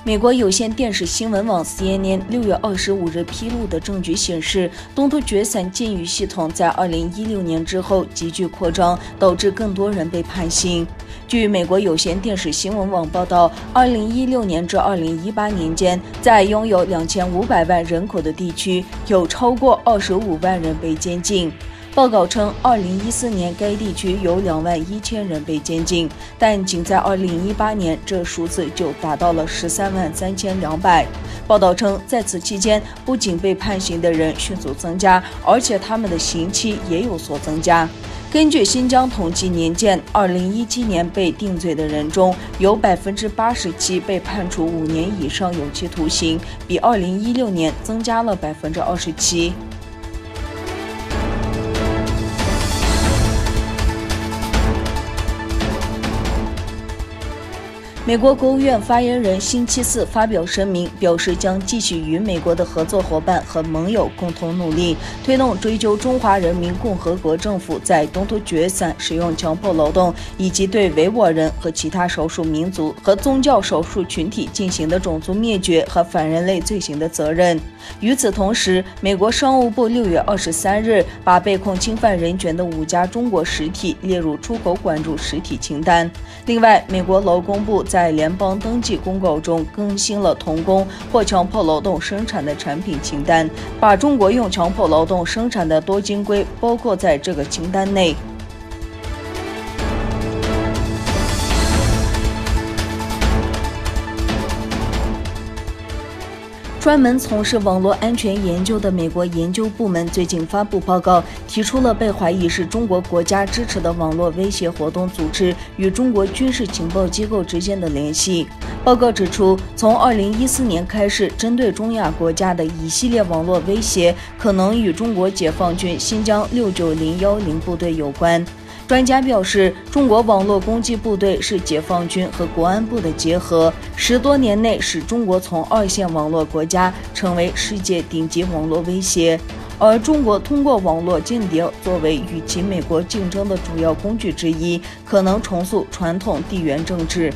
美国有线电视新闻网 CNN 6月25日披露的证据显示，东突厥散监狱系统在2016年之后急剧扩张，导致更多人被判刑。据美国有线电视新闻网报道，2016年至2018年间，在拥有2500万人口的地区，有超过25万人被监禁。报告称，2014年该地区有21000人被监禁，但仅在2018年，这数字就达到了133200。报道称，在此期间，不仅被判刑的人迅速增加，而且他们的刑期也有所增加。根据新疆统计年鉴，2017年被定罪的人中，有87%被判处5年以上有期徒刑，比2016年增加了27%。美国国务院发言人星期四发表声明，表示将继续与美国的合作伙伴和盟友共同努力，推动追究中华人民共和国政府在东突厥散使用强迫劳动，以及对维吾尔人和其他少数民族和宗教少数群体进行的种族灭绝和反人类罪行的责任。与此同时，美国商务部6月23日把被控侵犯人权的5家中国实体列入出口管制实体清单。另外，美国劳工部在联邦登记公告中更新了童工或强迫劳动生产的产品清单，把中国用强迫劳动生产的多晶硅包括在这个清单内。专门从事网络安全研究的美国研究部门最近发布报告，提出了被怀疑是中国国家支持的网络威胁活动组织与中国军事情报机构之间的联系。报告指出，从2014年开始，针对中亚国家的一系列网络威胁可能与中国解放军新疆69010部队有关。专家表示，中国网络攻击部队是解放军和国安部的结合，10多年内使中国从2线网络国家成为世界顶级网络威胁。而中国通过网络间谍作为与其美国竞争的主要工具之一，可能重塑传统地缘政治。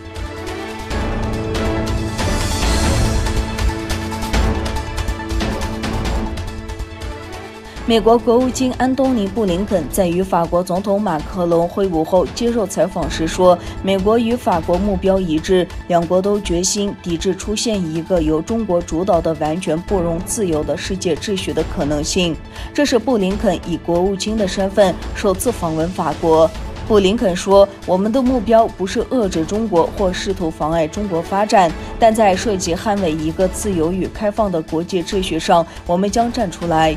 美国国务卿安东尼·布林肯在与法国总统马克龙会晤后接受采访时说，美国与法国目标一致，两国都决心抵制出现一个由中国主导的完全不容自由的世界秩序的可能性。这是布林肯以国务卿的身份首次访问法国。布林肯说，我们的目标不是遏制中国或试图妨碍中国发展，但在涉及捍卫一个自由与开放的国际秩序上，我们将站出来。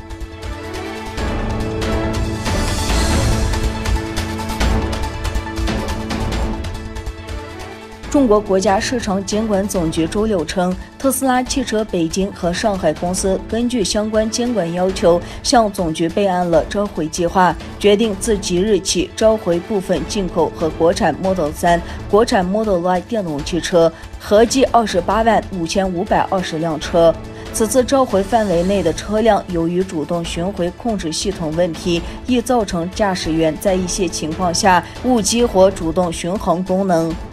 中国国家市场监管总局周六称，特斯拉汽车北京和上海公司根据相关监管要求，向总局备案了召回计划，决定自即日起召回部分进口和国产 Model 3、国产 Model Y 电动汽车，合计285520辆车。此次召回范围内的车辆，由于主动巡回控制系统问题，易造成驾驶员在一些情况下误激活主动巡航功能。